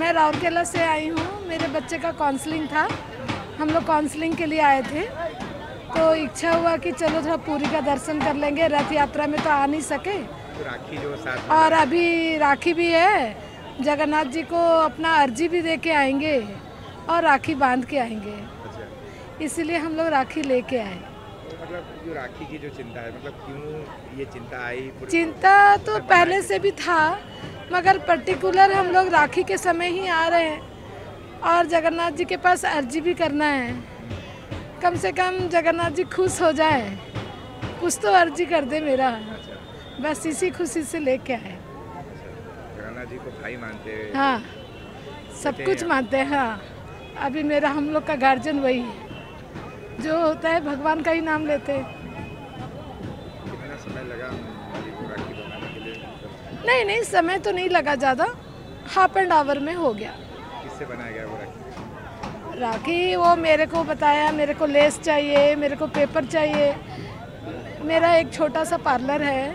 मैं राउरकेला से आई हूँ। मेरे बच्चे का काउंसलिंग था, हम लोग काउंसलिंग के लिए आए थे, तो इच्छा हुआ कि चलो थोड़ा पुरी का दर्शन कर लेंगे। रथ यात्रा में तो आ नहीं सके, तो राखी जो साथ और अभी राखी भी है, जगन्नाथ जी को अपना अर्जी भी दे के आएंगे और राखी बांध के आएंगे। अच्छा, इसीलिए हम लोग राखी लेके आए। तो मतलब जो राखी की जो चिंता है, मतलब क्यों ये चिंता आई? चिंता तो पहले से भी था, मगर पर्टिकुलर हम लोग राखी के समय ही आ रहे हैं और जगन्नाथ जी के पास अर्जी भी करना है। कम से कम जगन्नाथ जी खुश हो जाए, कुछ तो अर्जी कर दे मेरा, बस इसी खुशी से लेके आए। जगन्नाथ जी को भाई मानते हैं? हाँ, सब कुछ मानते हैं। हाँ, अभी मेरा हम लोग का गार्जियन वही है, जो होता है भगवान का ही नाम लेते हैं। कितना समय लगा राखी बनाने के लिए? नहीं, समय तो नहीं लगा ज़्यादा, हाफ एंड आवर में हो गया। किससे बनाया गया वो राखी? राखी वो मेरे को बताया, मेरे को लेस चाहिए, मेरे को पेपर चाहिए। मेरा एक छोटा सा पार्लर है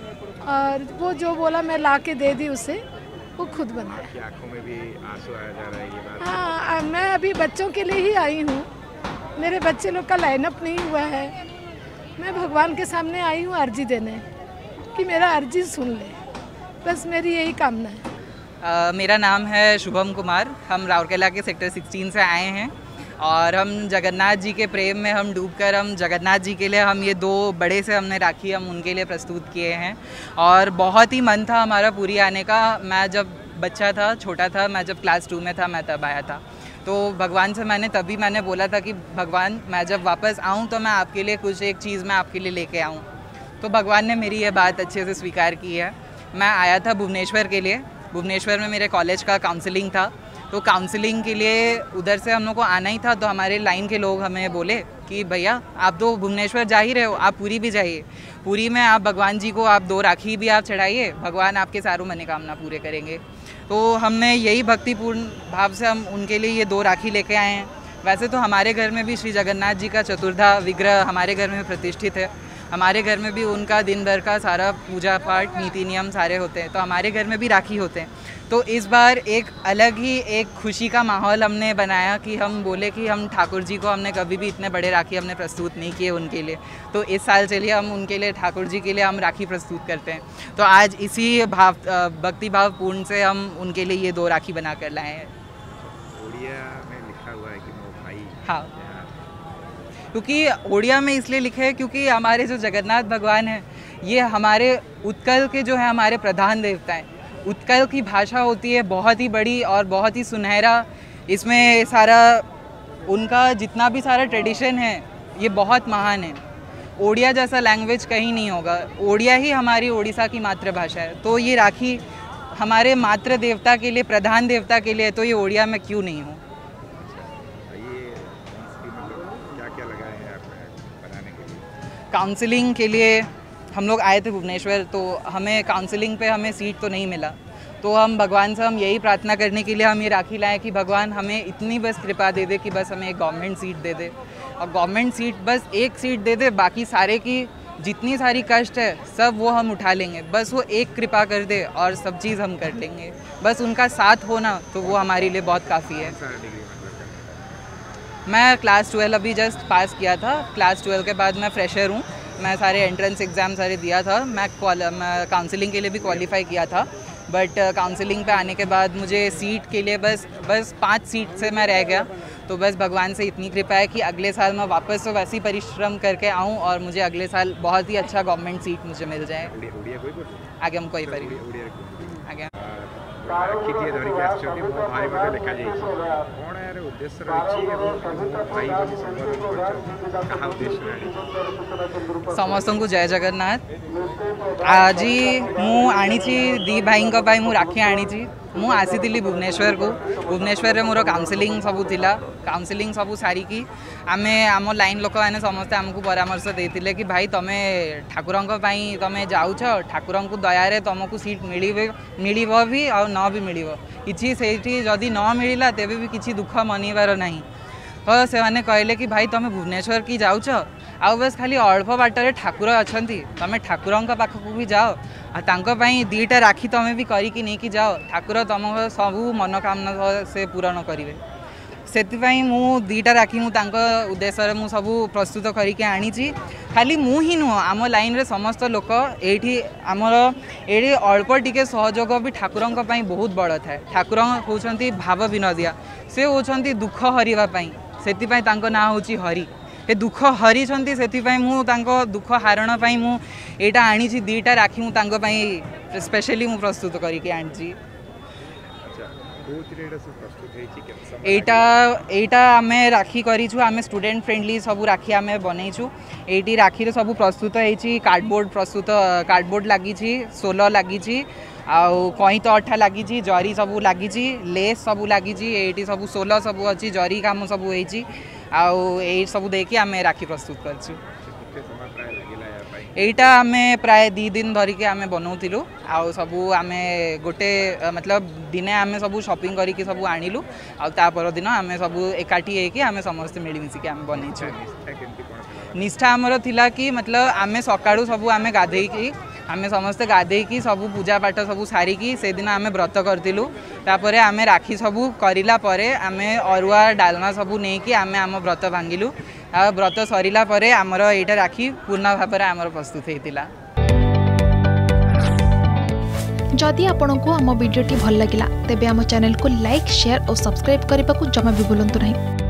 और वो जो बोला मैं ला के दे दी उसे, वो खुद बनाया। आपकी आंखों में भी आंसू आया जा रहा है ये बात? हाँ, मैं अभी बच्चों के लिए ही आई हूँ, मेरे बच्चे लोग का लाइनअप नहीं हुआ है। मैं भगवान के सामने आई हूँ अर्जी देने कि मेरा अर्जी सुन ले, बस मेरी यही कामना है। मेरा नाम है शुभम कुमार। हम राउरकेला के सेक्टर 16 से आए हैं और हम जगन्नाथ जी के प्रेम में हम डूबकर हम जगन्नाथ जी के लिए हम ये 2 बड़े से हमने राखी हम उनके लिए प्रस्तुत किए हैं और बहुत ही मन था हमारा पुरी आने का। मैं जब बच्चा था, छोटा था, मैं जब क्लास 2 में था, मैं तब आया था। तो भगवान से मैंने बोला था कि भगवान मैं जब वापस आऊँ तो मैं आपके लिए कुछ एक चीज़ मैं आपके लिए लेके आऊँ। तो भगवान ने मेरी ये बात अच्छे से स्वीकार की है। मैं आया था भुवनेश्वर के लिए। भुवनेश्वर में मेरे कॉलेज का काउंसलिंग था, तो काउंसलिंग के लिए उधर से हम लोग को आना ही था। तो हमारे लाइन के लोग हमें बोले कि भैया आप तो भुवनेश्वर जा ही रहे हो, आप पुरी भी जाइए। पुरी में आप भगवान जी को आप 2 राखी भी आप चढ़ाइए, भगवान आपके सारों मनोकामना पूरे करेंगे। तो हमने यही भक्तिपूर्ण भाव से हम उनके लिए ये 2 राखी लेके आए हैं। वैसे तो हमारे घर में भी श्री जगन्नाथ जी का चतुर्धा विग्रह हमारे घर में प्रतिष्ठित है। हमारे घर में भी उनका दिन भर का सारा पूजा पाठ नीति नियम सारे होते हैं, तो हमारे घर में भी राखी होते हैं। तो इस बार एक अलग ही एक खुशी का माहौल हमने बनाया कि हम बोले कि हम ठाकुर जी को हमने कभी भी इतने बड़े राखी हमने प्रस्तुत नहीं किए उनके लिए, तो इस साल चलिए हम उनके लिए ठाकुर जी के लिए हम राखी प्रस्तुत करते हैं। तो आज इसी भक्ति भाव पूर्ण से हम उनके लिए ये 2 राखी बना कर लाए हैं। उड़िया में लिखा हुआ है कि वो भाई। हाँ, क्योंकि ओडिया में इसलिए लिखे है क्योंकि हमारे जो जगन्नाथ भगवान हैं ये हमारे उत्कल के जो है हमारे प्रधान देवता हैं। उत्कल की भाषा होती है बहुत ही बड़ी और बहुत ही सुनहरा। इसमें सारा उनका जितना भी सारा ट्रेडिशन है ये बहुत महान है। ओडिया जैसा लैंग्वेज कहीं नहीं होगा। ओडिया ही हमारी ओडिशा की मातृभाषा है। तो ये राखी हमारे मातृ देवता के लिए, प्रधान देवता के लिए, तो ये ओडिया में क्यों नहीं हो। काउंसलिंग के लिए हम लोग आए थे भुवनेश्वर, तो हमें काउंसलिंग पे हमें सीट तो नहीं मिला। तो हम भगवान से हम यही प्रार्थना करने के लिए हम ये राखी लाए कि भगवान हमें इतनी बस कृपा दे दे कि बस हमें एक गवर्नमेंट सीट दे दे, और गवर्नमेंट सीट बस एक सीट दे दे, बाकी सारे की जितनी सारी कष्ट है सब वो हम उठा लेंगे। बस वो एक कृपा कर दे और सब चीज़ हम कर लेंगे। बस उनका साथ होना तो वो हमारे लिए बहुत काफ़ी है। मैं क्लास 12 अभी जस्ट पास किया था। क्लास 12 के बाद मैं फ्रेशर हूँ। मैं सारे एंट्रेंस एग्ज़ाम सारे दिया था। मैं काउंसलिंग के लिए भी क्वालिफाई किया था, बट काउंसलिंग पे आने के बाद मुझे सीट के लिए बस 5 सीट से मैं रह गया। तो बस भगवान से इतनी कृपा है कि अगले साल मैं वापस से वैसी परिश्रम करके आऊँ और मुझे अगले साल बहुत ही अच्छा गवर्नमेंट सीट मुझे मिल जाए। आगे हम कोई आगे ରାକ୍ଷୀଟିଏ ଧରିକି ଆସିଛନ୍ତି ମୋ ଭାଇ ମଧ୍ୟ ଲେଖାଯାଇଛି। କ'ଣ ଏହାର ଉଦ୍ଦେଶ୍ୟ ରହିଛି ଏବଂ ମୋ ଭାଇ ବୋଲି ସମ୍ବୋଧନ କରିଛନ୍ତି, କାହା ଉଦ୍ଦେଶ୍ୟରେ ଆଣିଛି? ସମସ୍ତଙ୍କୁ ଜୟ ଜଗନ୍ନାଥ। ଆଜି ମୁଁ ଆଣିଛି 2 ଭାଇଙ୍କ ପାଇଁ ମୁଁ ରାକ୍ଷୀ ଆଣିଛି। ମୁଁ ଆସିଥିଲି ଭୁବନେଶ୍ୱରକୁ। ଭୁବନେଶ୍ୱରରେ ମୋର କାଉନସିଲିଂ ସବୁ ଥିଲା। କାଉନସିଲିଂ ସବୁ ସାରିକି ଆମେ ଆମ ଲାଇନ୍ ଲୋକମାନେ ସମସ୍ତେ ଆମକୁ ପରାମର୍ଶ ଦେଇଥିଲେ କି ଭାଇ ତମେ ଠାକୁରଙ୍କ ପାଇଁ ତମେ ଯାଉଛ, ଠାକୁରଙ୍କୁ ଦୟାରେ ତମକୁ ସିଟ୍ ମିଳିବ ବି ଆଉ ନ ବି ମିଳିବ। କିଛି ସେଇଠି ଯଦି ନ ମିଳିଲା ତେବେ ବି କିଛି ଦୁଃଖ ମନେଇବାର ନାହିଁ। ତ ସେମାନେ କହିଲେ କି ଭାଇ ତମେ ଭୁବନେଶ୍ୱର କି ଯାଉଛ, आउ बस खाली अल्प बाटर ठाकुर अच्छा तुम ठाकुर पाखक भी जाओ आई दीटा राखी तुम भी करके नहीं कि जाओ ठाकुर तुम सबू मनोकामना से पूरण करेंगे से मु दीटा राखी उद्देश्य मु सब प्रस्तुत करके आनी खाली मु ही नुह आम लाइन रे समस्त लोक ये आमर ये अल्प टिके सहयोग भी ठाकुर बहुत बड़ थाए ठाकुर होती भाव विनोदिया से होती दुख हरवाई से ना हूँ हरि ए दुख हरी से मु दुख हारण मुझा आनी दीटा राखी मुझे स्पेशली मु प्रस्तुत करके आनी एटा आमे राखी करिछु आमे स्टूडेंट फ्रेंडली सब राखी आमे बनैछु एटी राखी रे सब प्रस्तुत हेछि कार्डबोर्ड लागी छी सोल लागी छी आउ कहीं तो अठा लागी छी जरी सब लागी छी लेस सब लागी छी एटी सब सोल सब अछि जरी काम सब हेछि आउ ए सब देखि आमे राखी प्रस्तुत करछु एटा आमे प्राय 2 दिन धरिके आमे बनाउथिलु आउ सबू आमे गोटे मतलब दिने आमे सबू शॉपिंग करिके सबू आनिलु आउ ता पर दिन आमे सबू एकाठी हेकि आमे समस्त मिली मिसी के आमे बनैछु निष्ठा हमर थिला कि मतलब आमे सकाळु सबू आमे गाधेई की आमे समस्त गाधेई की सबू पूजा पाठ सबू सारी की से दिन आमे व्रत करथिलु तापरे आमे राखी सबू करिला परे आमे अरुआ डालमा सबू नै कि आमे आम व्रत भांगिलु आ व्रत सरिला परे आमर एटा राखी पूर्ण भाव में आमर प्रस्तुत होता। जदि आपंक आम भिडी भल लगा तेब आम चैनल को लाइक शेयर और सब्सक्राइब करने को जमा भी भूलु नहीं।